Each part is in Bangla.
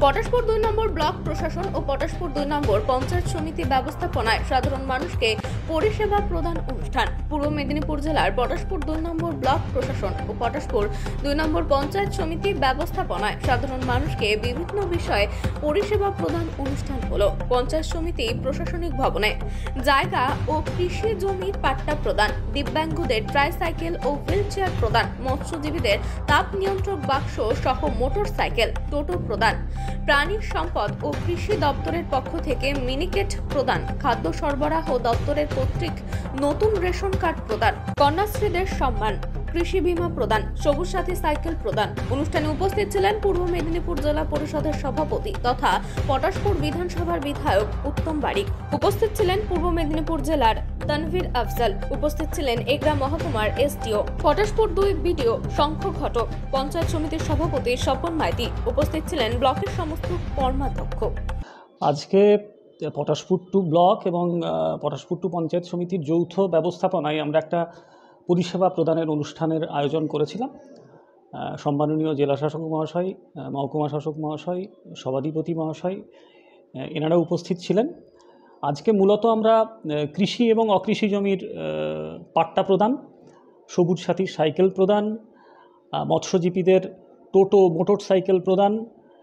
পটাশপুর ২ নম্বর ব্লক প্রশাসন ও পটাশপুর ২ নম্বর পঞ্চায়েত সমিতি ব্যবস্থাপনায় সাধারণ মানুষকে পরিষেবা প্রদান অনুষ্ঠান। পূর্ব মেদিনীপুর জেলার পটাশপুর ২ নম্বর ব্লক প্রশাসন ও পটাশপুর ২ নম্বর পঞ্চায়েত সমিতি ব্যবস্থাপনায় সাধারণ মানুষকে বিভিন্ন বিষয়ে পরিষেবা প্রদান অনুষ্ঠান হলো। পঞ্চায়েত সমিতি প্রশাসনিক ভবনে জায়গা ও কৃষি জমির পাট্টা প্রদান, দিব্যাঙ্গদের ট্রাইসাইকেল ও হুইল চেয়ার প্রদান, মৎস্যজীবীদের তাপ নিয়ন্ত্রক বাক্স সহ মোটর সাইকেল, টোটো প্রদান, প্রাণী সম্পদ ও কৃষি দপ্তরের পক্ষ থেকে মিনিকেট প্রদান, খাদ্য সরবরাহ দপ্তরের কর্তৃক নতুন রেশন কার্ড প্রদান, কন্যাশ্রীদের সম্মান, কৃষি বীমা প্রদান, সবুজ সাথী সাইকেল প্রদান। অনুষ্ঠানে উপস্থিত ছিলেন পূর্ব মেদিনীপুর জেলা পরিষদের সভাপতি তথা পটাশপুর বিধানসভার বিধায়ক উত্তম বারিক। উপস্থিত ছিলেন পূর্ব মেদিনীপুর জেলার তানভীর আফজাল। উপস্থিত ছিলেন এগরা মহকুমার এসডিও, পটাশপুর ২ বিডিও শঙ্খ ঘটক, পঞ্চায়েত সমিতির সভাপতি স্বপন মাইতি। উপস্থিত ছিলেন ব্লকের সমস্ত কর্মাধ্যক্ষ। আজকে পটাশপুর 2 ব্লক এবং পটাশপুর 2 পঞ্চায়েত সমিতির যৌথ ব্যবস্থাপনায় আমরা একটা পরিষেবা প্রদানের অনুষ্ঠানের আয়োজন করেছিলাম। সম্মাননীয় জেলাশাসক মহাশয়, মহকুমা শাসক মহাশয়, সভাধিপতি মহাশয় এনারা উপস্থিত ছিলেন। আজকে মূলত আমরা কৃষি এবং অকৃষি জমির পাট্টা প্রদান, সবুজ সাথী সাইকেল প্রদান, মৎস্যজীবীদের টোটো মোটর সাইকেল প্রদান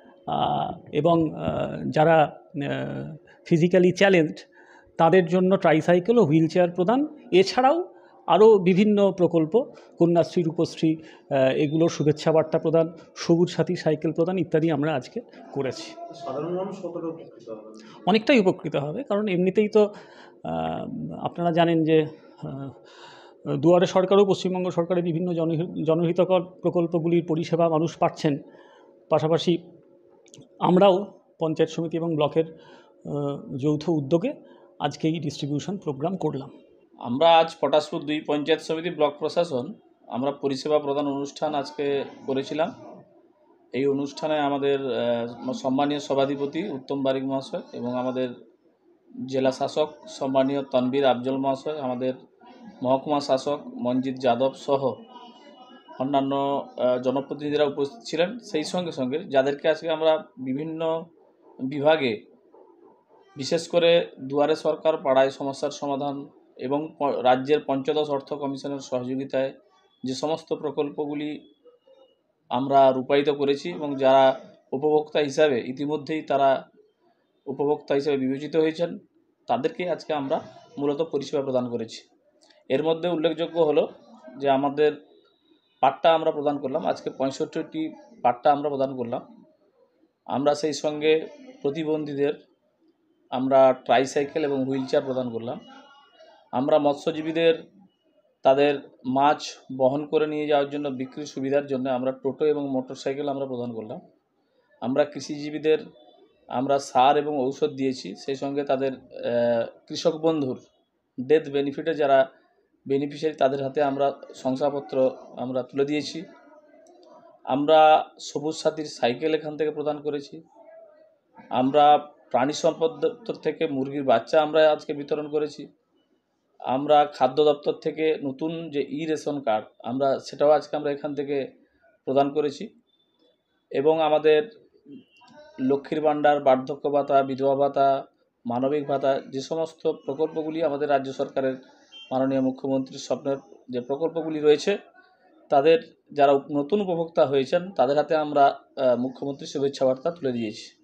এবং যারা ফিজিক্যালি চ্যালেঞ্জড তাদের জন্য ট্রাইসাইকেল ও হুইল চেয়ার প্রদান, এছাড়াও আরও বিভিন্ন প্রকল্প, কন্যাশ্রী, রূপশ্রী, এগুলোর শুভেচ্ছা বার্তা প্রদান, সবুজ সাথী সাইকেল প্রদান ইত্যাদি আমরা আজকে করেছি। সাধারণ মানুষ কতটা উপকৃত হবে? অনেকটাই উপকৃত হবে, কারণ এমনিতেই তো আপনারা জানেন যে দুয়ারে সরকারও পশ্চিমবঙ্গ সরকারের বিভিন্ন জনহিতকর প্রকল্পগুলির পরিষেবা মানুষ পাচ্ছেন। পাশাপাশি আমরাও পঞ্চায়েত সমিতি এবং ব্লকের যৌথ উদ্যোগে আজকে এই ডিস্ট্রিবিউশন প্রোগ্রাম করলাম। আমরা আজ পটাশপুর ২ পঞ্চায়েত সমিতি ব্লক প্রশাসন আমরা পরিষেবা প্রদান অনুষ্ঠান আজকে করেছিলাম। এই অনুষ্ঠানে আমাদের সম্মানীয় সভাধিপতি উত্তম বারিক মহাশয় এবং আমাদের জেলা শাসক সম্মানীয় তানভীর আফজল মহাশয়, আমাদের মহকুমা শাসক মঞ্জিত যাদব সহ অন্যান্য জনপ্রতিনিধিরা উপস্থিত ছিলেন। সেই সঙ্গে সঙ্গে যাদেরকে আজকে আমরা বিভিন্ন বিভাগে, বিশেষ করে দুয়ারে সরকার, পাড়ায় সমস্যার সমাধান এবং রাজ্যের পঞ্চদশ অর্থ কমিশনের সহযোগিতায় যে সমস্ত প্রকল্পগুলি আমরা রূপায়িত করেছি এবং যারা উপভোক্তা হিসাবে ইতিমধ্যেই তারা উপভোক্তা হিসাবে বিবেচিত হয়েছেন, তাদেরকে আজকে আমরা মূলত পরিষেবা প্রদান করেছি। এর মধ্যে উল্লেখযোগ্য হলো যে আমাদের পাট্টা আমরা প্রদান করলাম, আজকে ৬৫টি পাট্টা আমরা প্রদান করলাম। আমরা সেই সঙ্গে প্রতিবন্ধীদের আমরা ট্রাইসাইকেল এবং হুইল চেয়ার প্রদান করলাম। আমরা মৎস্যজীবীদের তাদের মাছ বহন করে নিয়ে যাওয়ার জন্য বিক্রির সুবিধার জন্য আমরা টোটো এবং মোটর সাইকেল আমরা প্রদান করলাম। আমরা কৃষিজীবীদের আমরা সার এবং ঔষধ দিয়েছি। সেই সঙ্গে তাদের কৃষক বন্ধুর ডেথ বেনিফিটে যারা বেনিফিশিয়ারি তাদের হাতে আমরা শংসাপত্র আমরা তুলে দিয়েছি। আমরা সবুজ সাথীর সাইকেল এখান থেকে প্রদান করেছি। আমরা প্রাণী সম্পদ দপ্তর থেকে মুরগির বাচ্চা আমরা আজকে বিতরণ করেছি। আমরা খাদ্য দপ্তর থেকে নতুন যে রেশন কার্ড আমরা সেটাও আজকে আমরা এখান থেকে প্রদান করেছি। এবং আমাদের লক্ষ্মীর ভাণ্ডার, বার্ধক্য ভাতা, বিধবা ভাতা, মানবিক ভাতা, যে সমস্ত প্রকল্পগুলি আমাদের রাজ্য সরকারের মাননীয় মুখ্যমন্ত্রীর স্বপ্নের যে প্রকল্পগুলি রয়েছে, তাদের যারা নতুন উপভোক্তা হয়েছেন তাদের হাতে আমরা মুখ্যমন্ত্রীর শুভেচ্ছা বার্তা তুলে দিয়েছি।